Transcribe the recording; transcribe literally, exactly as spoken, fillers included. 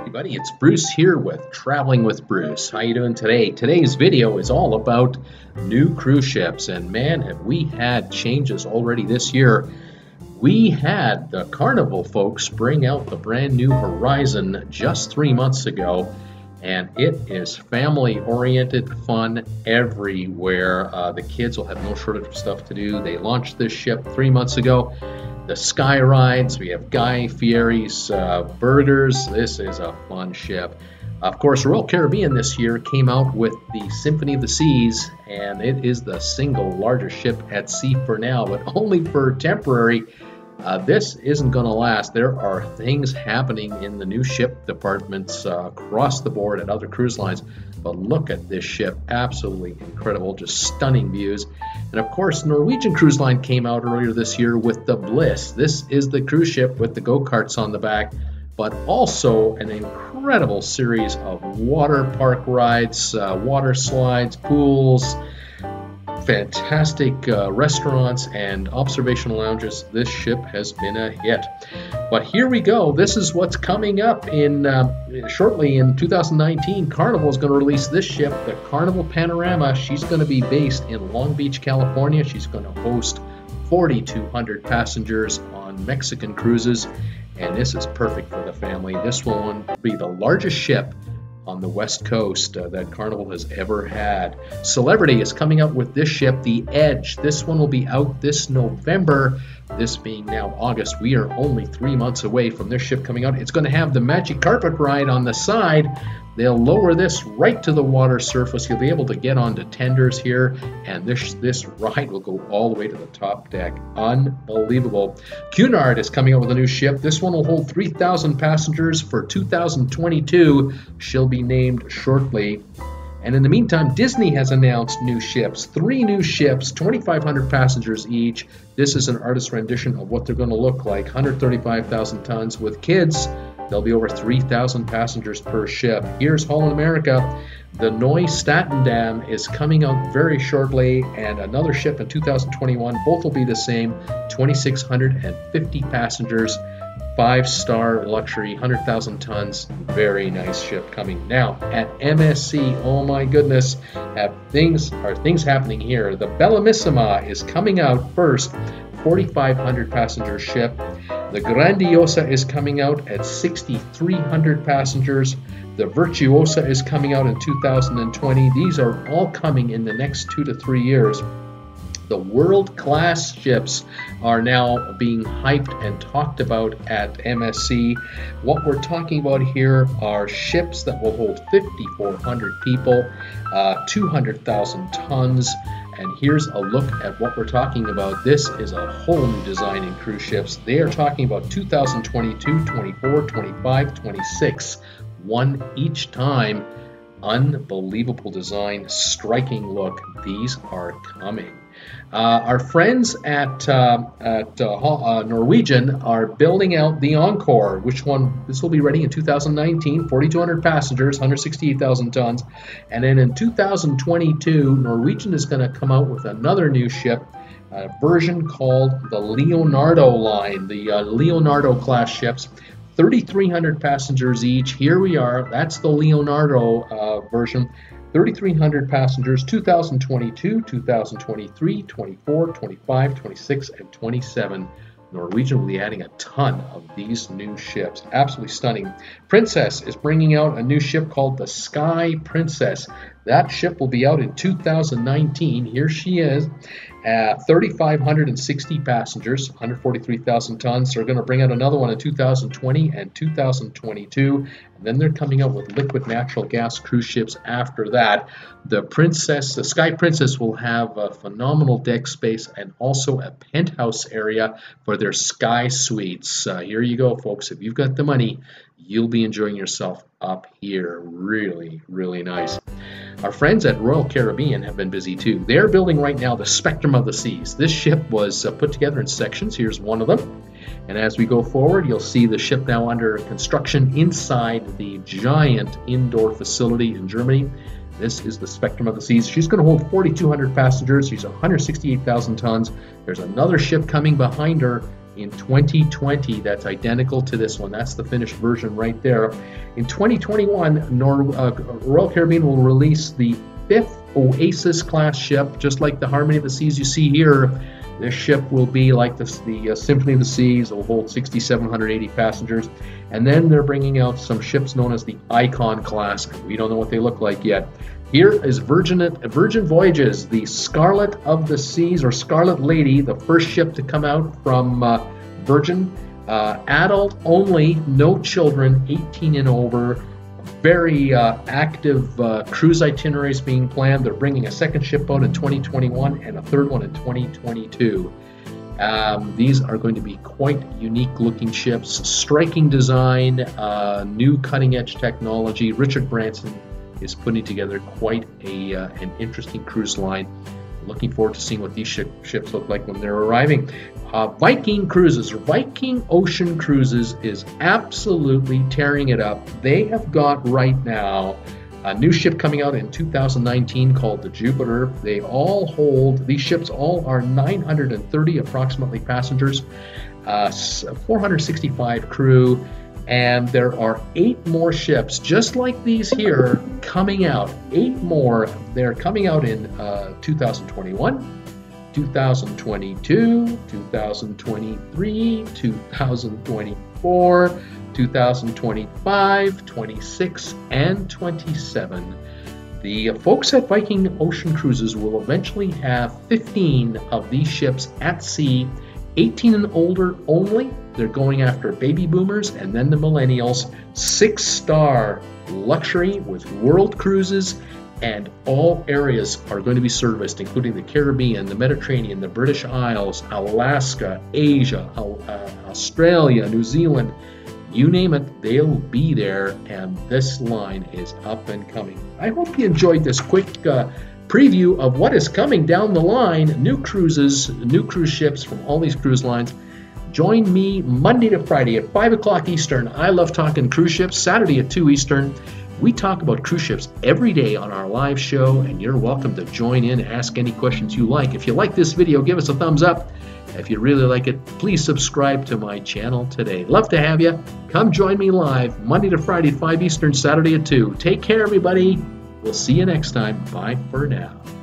everybody, it's Bruce here with Traveling with Bruce. How you doing today? Today's video is all about new cruise ships, and man, have we had changes already this year. We had the Carnival folks bring out the brand new Horizon just three months ago, and it is family-oriented fun everywhere. Uh, the kids will have no shortage of stuff to do. They launched this ship three months ago. The Sky Rides, we have Guy Fieri's uh, Burgers. This is a fun ship. Of course, Royal Caribbean this year came out with the Symphony of the Seas, and it is the single largest ship at sea for now, but only for temporary. Uh, this isn't going to last. There are things happening in the new ship departments uh, across the board at other cruise lines, but look at this ship. Absolutely incredible, just stunning views. And of course, Norwegian Cruise Line came out earlier this year with the Bliss. This is the cruise ship with the go-karts on the back, but also an incredible series of water park rides, uh, water slides, pools, fantastic uh, restaurants and observation lounges. This ship has been a hit. But here we go. This is what's coming up in uh, shortly in two thousand nineteen. Carnival is going to release this ship, the Carnival Panorama. She's going to be based in Long Beach, California. She's going to host forty-two hundred passengers on Mexican cruises, and this is perfect for the family. This will be the largest ship on the West Coast uh, that Carnival has ever had. Celebrity is coming out with this ship, the Edge. This one will be out this November. This being now August, we are only three months away from this ship coming out. It's going to have the magic carpet ride on the side. They'll lower this right to the water surface. You'll be able to get onto tenders here, and this this ride will go all the way to the top deck. Unbelievable. Cunard is coming out with a new ship. This one will hold three thousand passengers for two thousand twenty-two. She'll be named shortly. And in the meantime, Disney has announced new ships, three new ships, twenty-five hundred passengers each. This is an artist rendition of what they're going to look like, one hundred thirty-five thousand tons. With kids, there'll be over three thousand passengers per ship. Here's Holland America. The Neustadt is coming out very shortly, and another ship in two thousand twenty-one. Both will be the same, two thousand six hundred fifty passengers. Five-star luxury, one hundred thousand tons, very nice ship coming. Now, at M S C, oh my goodness, have things are things happening here. The Bellissima is coming out first, forty-five hundred passenger ship. The Grandiosa is coming out at sixty-three hundred passengers. The Virtuosa is coming out in two thousand twenty. These are all coming in the next two to three years. The world-class ships are now being hyped and talked about at M S C. What we're talking about here are ships that will hold fifty-four hundred people, uh, two hundred thousand tons. And here's a look at what we're talking about. This is a whole new design in cruise ships. They are talking about two thousand twenty-two, twenty-four, twenty-five, twenty-six, one each time. Unbelievable design, striking look. These are coming. Uh, our friends at, uh, at uh, uh, Norwegian are building out the Encore, which one, this will be ready in two thousand nineteen, forty-two hundred passengers, one hundred sixty-eight thousand tons. And then in two thousand twenty-two, Norwegian is going to come out with another new ship, a version called the Leonardo line, the uh, Leonardo class ships. thirty-three hundred passengers each. Here we are. That's the Leonardo uh, version. thirty-three hundred passengers, two thousand twenty-two, two thousand twenty-three, twenty-four, twenty-five, twenty-six, and twenty-seven. Norwegian will be adding a ton of these new ships. Absolutely stunning. Princess is bringing out a new ship called the Sky Princess. That ship will be out in two thousand nineteen. Here she is. Uh, three thousand five hundred sixty passengers, one hundred forty-three thousand tons. They're going to bring out another one in two thousand twenty and two thousand twenty-two. And then they're coming out with liquid natural gas cruise ships after that. The Princess, the Sky Princess will have a phenomenal deck space and also a penthouse area for their Sky Suites. Uh, here you go, folks. If you've got the money, you'll be enjoying yourself up here. Really, really nice. Our friends at Royal Caribbean have been busy too. They're building right now the Spectrum of the Seas. This ship was uh, put together in sections. Here's one of them. And as we go forward, you'll see the ship now under construction inside the giant indoor facility in Germany. This is the Spectrum of the Seas. She's going to hold forty-two hundred passengers. She's one hundred sixty-eight thousand tons. There's another ship coming behind her in twenty twenty that's identical to this one. That's the finished version right there. In twenty twenty-one, Nor uh, Royal Caribbean will release the fifth Oasis class ship, just like the Harmony of the Seas you see here. This ship will be like the, the uh, Symphony of the Seas. It will hold six thousand seven hundred eighty passengers. And then they're bringing out some ships known as the Icon class. We don't know what they look like yet. Here is Virgin, Virgin Voyages, the Scarlet of the Seas, or Scarlet Lady, the first ship to come out from uh, Virgin. Uh, adult only, no children, eighteen and over. Very uh, active uh, cruise itineraries being planned. They're bringing a second ship out in twenty twenty-one and a third one in twenty twenty-two. Um, these are going to be quite unique looking ships, striking design, uh, new cutting edge technology. Richard Branson is putting together quite a uh, an interesting cruise line. Looking forward to seeing what these sh ships look like when they're arriving. Uh, Viking Cruises, Viking Ocean Cruises is absolutely tearing it up. They have got right now a new ship coming out in two thousand nineteen called the Jupiter. They all hold, these ships all are nine hundred thirty approximately passengers, uh, four hundred sixty-five crew, and there are eight more ships just like these here coming out. Eight more. They're coming out in uh, two thousand twenty-one, two thousand twenty-two, two thousand twenty-three, two thousand twenty-four, two thousand twenty-five, twenty-six, and twenty-seven. The folks at Viking Ocean Cruises will eventually have fifteen of these ships at sea, eighteen and older only. They're going after baby boomers and then the millennials. Six-star luxury with world cruises, and all areas are going to be serviced, including the Caribbean, the Mediterranean, the British Isles, Alaska, Asia, uh, Australia, New Zealand. You name it, they'll be there, and this line is up and coming. I hope you enjoyed this quick uh, preview of what is coming down the line. New cruises, new cruise ships from all these cruise lines. Join me Monday to Friday at five o'clock Eastern. I love talking cruise ships. Saturday at two Eastern. We talk about cruise ships every day on our live show, and you're welcome to join in, ask any questions you like. If you like this video, give us a thumbs up. If you really like it, please subscribe to my channel today. Love to have you. Come join me live Monday to Friday at five Eastern, Saturday at two. Take care, everybody. We'll see you next time. Bye for now.